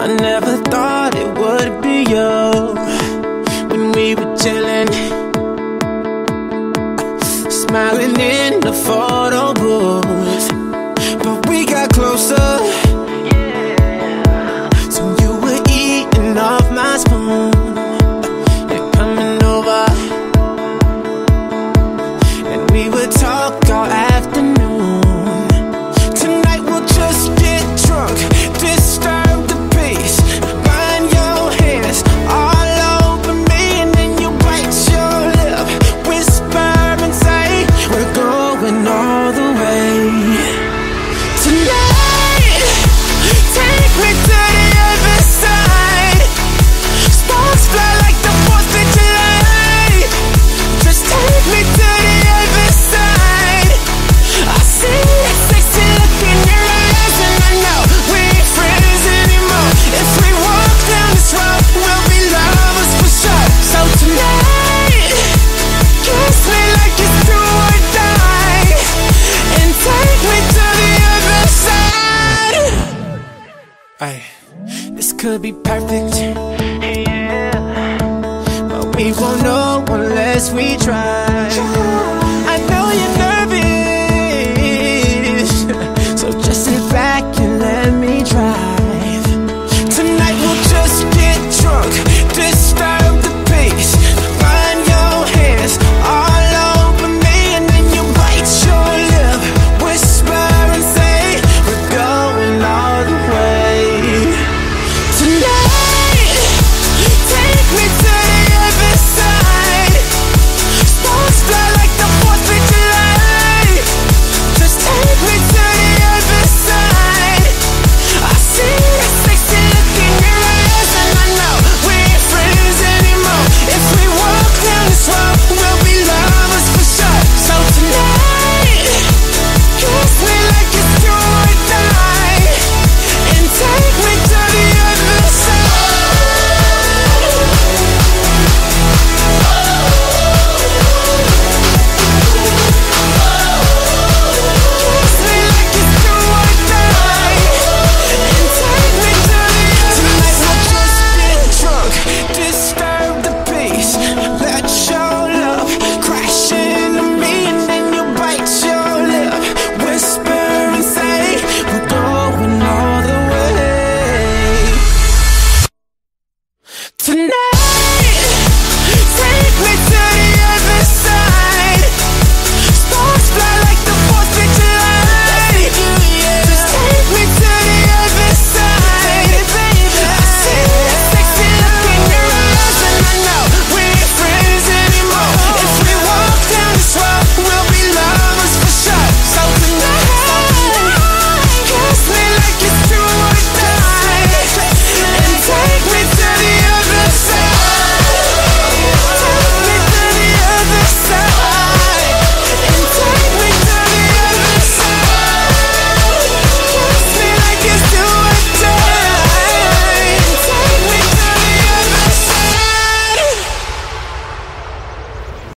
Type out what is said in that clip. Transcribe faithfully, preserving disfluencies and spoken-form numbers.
I never thought it would be you when we were chilling, smiling in the photo booth. But we got closer, so you were eating off my spoon. You're coming over, and we would talk all afternoon. Tonight we'll just get drunk, disturb the peace, burn your hands all over me, and then you bite your lip, whisper and say we're going all the way. Tonight, take me to the other side. Sparks fly like the fourth of July. Just take me to the other side. I see that sexy look in your eyes, and I know we ain't friends anymore. If we walk down this road, we'll be lovers for sure. So tonight, kiss me like it's do or die, and take me to the other side. Ay, this could be perfect, yeah, but we won't know unless we try. I know you're nervous,